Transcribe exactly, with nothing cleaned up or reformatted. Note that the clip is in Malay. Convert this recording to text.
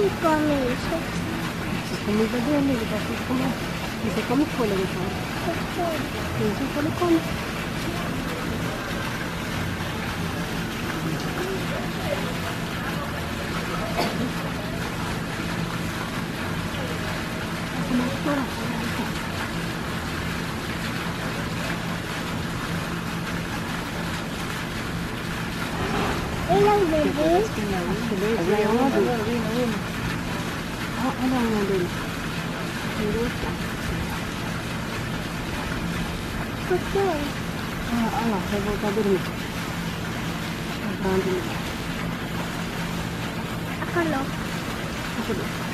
come eso? Se come da bene, le faccio come... E se come quello che fa? E se quello come? Come ancora? Ella es bebé. Ah, ada yang ambil. Betul. Ah, alah, saya bawa kabur ni. Tahan dulu. Apa lo? Apa tu?